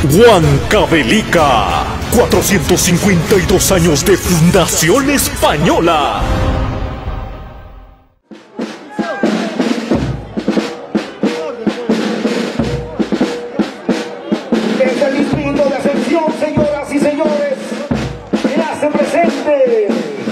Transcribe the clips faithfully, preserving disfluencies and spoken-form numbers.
Huancavelica, cuatrocientos cincuenta y dos años de fundación española. Desde el distrito de Ascensión, señoras y señores, se hace presente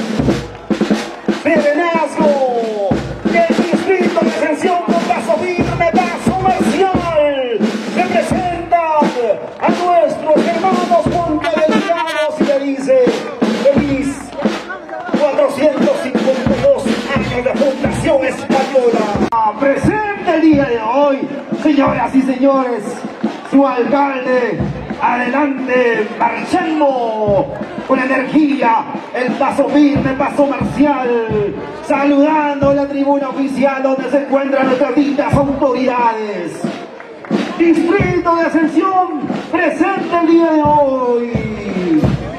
Serenazgo del distrito de Ascensión con paso firme, paso marcial. Representan a nuestros hermanos huancavelicanos y le dice feliz cuatrocientos cincuenta y dos años de fundación española. Presente el día de hoy, señoras y señores, su alcalde, adelante, marchando con energía, el paso firme, paso marcial, saludando la tribuna oficial donde se encuentran nuestras distintas autoridades. Distrito de Ascensión, presente el día de hoy.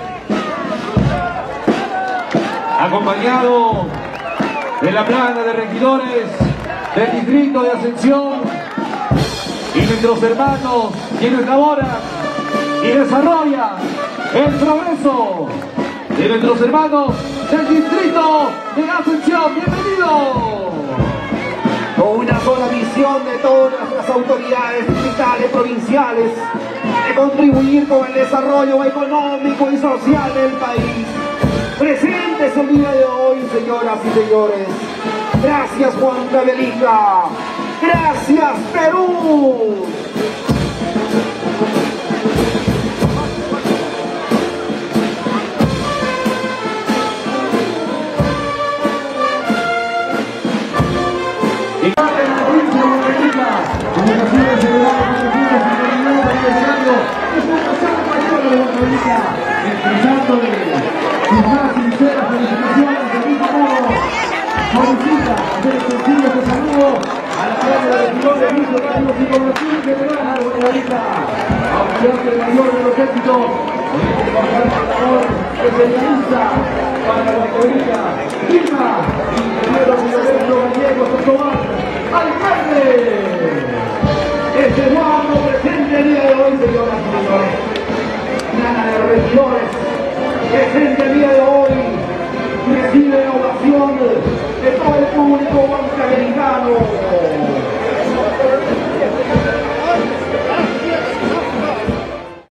Acompañado de la plana de regidores del Distrito de Ascensión y nuestros hermanos quienes elaboran y desarrollan el progreso de nuestros hermanos del Distrito de Ascensión. ¡Bienvenidos! Con una sola visión de todas nuestras autoridades distritales, provinciales, de contribuir con el desarrollo económico y social del país. Presentes el día de hoy, señoras y señores. Gracias, Huancavelica. Gracias, Perú. Expresándole sus más sinceras felicitaciones del mismo modo, solicita hacer sencillos de saludo a la Cámara de Regidores de Luis Carlos y Cooperación General de Huancavelica, auspiciante el mayor de los éxitos en el trabajador que se realiza para Huancavelica. Firma ingeniero Lorenzo Gallegos Escobar, alcalde. Este guapo presente el día de hoy, señoras y señores. Plana de regidores, presente el día de hoy, recibe ovación de todo el público huancavelicano.